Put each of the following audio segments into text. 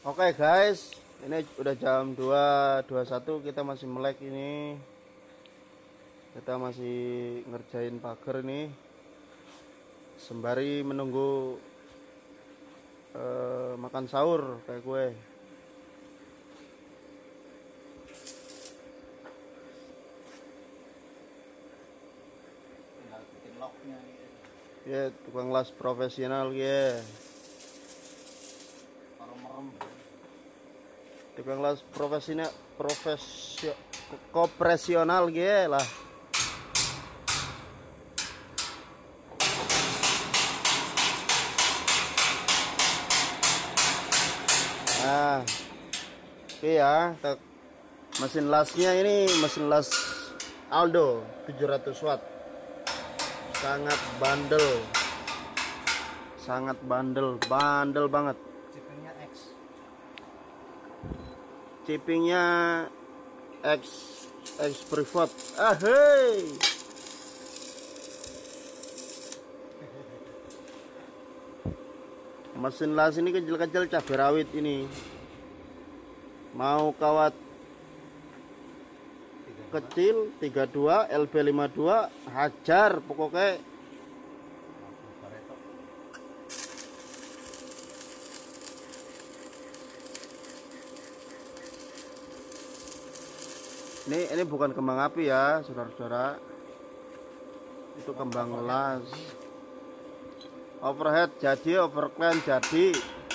Oke guys, ini udah jam 2.21, kita masih melek ini. Kita masih ngerjain pagar nih. Sembari menunggu makan sahur kayak gue. Tinggal bikin locknya gitu. Ya, tukang las profesional ya. Merem-merem. Tukang las kopresional ya lah. Nah, oke ya, mesin lasnya ini mesin las Aldo 700 watt. Sangat bandel banget. Chipnya X. Chipingnya X Privat. Hei. Mesin las ini kecil-kecil cabai rawit ini. Mau kawat kecil 32 LB52 hajar pokoknya. Ini bukan kembang api ya, saudara-saudara. Itu kembang las. Overhead jadi, overclock jadi.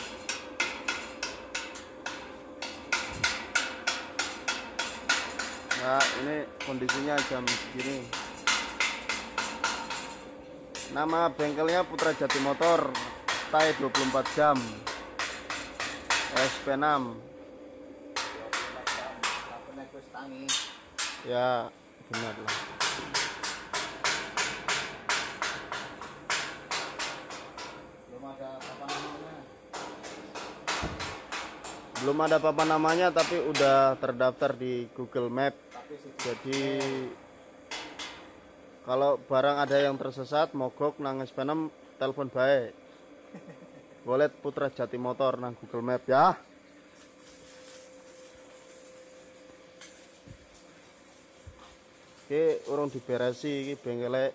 Nah, ini kondisinya jam segini. Nama bengkelnya Putra Jati Motor, stay 24 jam. SP6. Ya, benar lah. Belum ada papan namanya, tapi udah terdaftar di Google Map. Jadi kalau barang ada yang tersesat mogok nang SP6, telepon baik. Golet Putra Jati Motor nang Google Map ya. Oke, urung diberesi iki bengkelnya.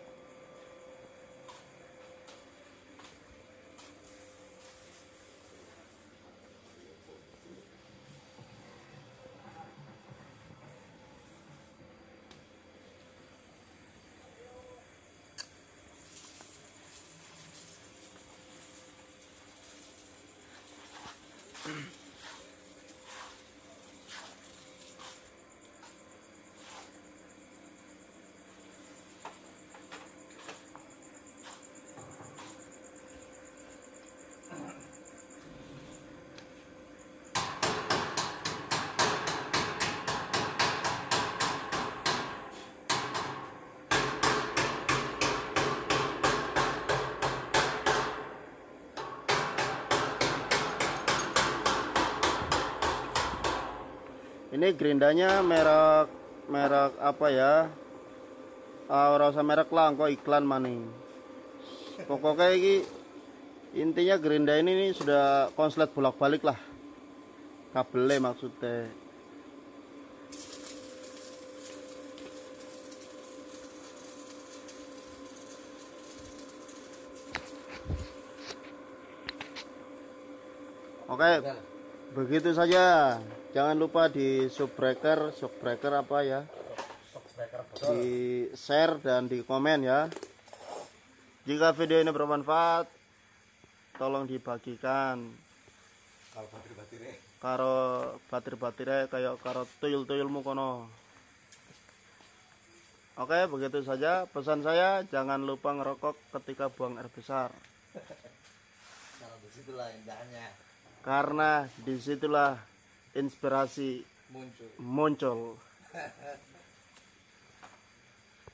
Ini gerindanya merek apa ya? Ora usah merek lah, kok iklan maning. Pokoknya ini intinya gerinda ini sudah konslet bolak-balik lah. Kabelnya maksudnya. Oke, begitu saja. Jangan lupa di shockbreaker apa ya? Di share dan di komen ya. Jika video ini bermanfaat, tolong dibagikan. Karo batir-batire kayak karo tuyul-tuyulmu kono. Oke, begitu saja pesan saya. Jangan lupa ngerokok ketika buang air besar. Karena disitulah inspirasi muncul.